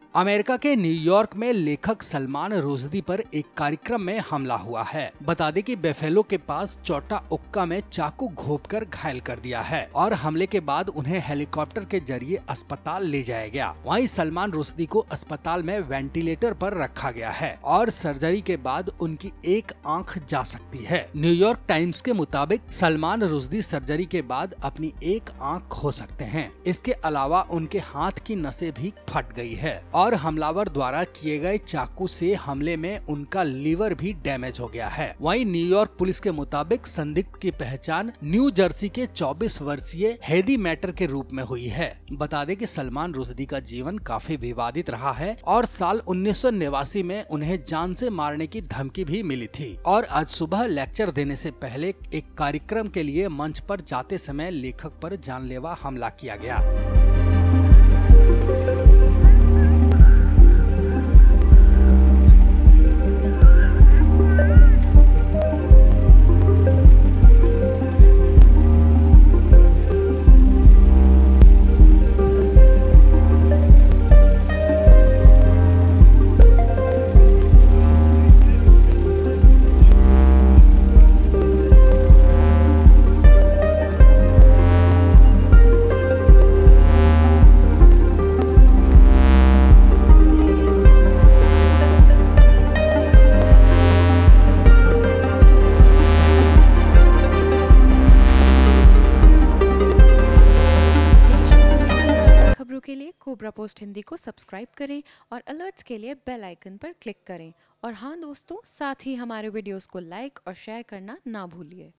America के New York में लेखक सलमान रुश्दी पर एक कार्यक्रम में हमला हुआ है। बता दें कि बेफेलो के पास चौटाउक्का में चाकू घोंपकर घायल कर दिया है और हमले के बाद उन्हें हेलीकॉप्टर के जरिए अस्पताल ले जाया गया। वहीं सलमान रुश्दी को अस्पताल में वेंटिलेटर पर रखा गया है और सर्जरी के बाद उनकी एक आंख जा सकती है। न्यूयॉर्क टाइम्स के मुताबिक सलमान रुश्दी सर्जरी के बाद अपनी एक आंख खो सकते हैं। इसके अलावा उनके हाथ की नसें भी फट गई है और हमलावर द्वारा किए गए चाकू से हमले में उनका लीवर भी डैमेज हो गया है। वहीं न्यूयॉर्क पुलिस के मुताबिक संदिग्ध की पहचान न्यू जर्सी के 24 वर्षीय हेदी मैटर के रूप में हुई है। बता दें कि सलमान रुश्दी का जीवन काफी विवादित रहा है और साल 1989 में उन्हें जान से मारने की धमकी भी मिली थी और आज सुबह लेक्चर देने से पहले एक कार्यक्रम के लिए मंच पर जाते समय लेखक पर जानलेवा हमला किया गया। के लिए कोबरा पोस्ट हिंदी को सब्सक्राइब करें और अलर्ट्स के लिए बेल आइकन पर क्लिक करें। और हाँ दोस्तों, साथ ही हमारे वीडियोस को लाइक और शेयर करना ना भूलिए।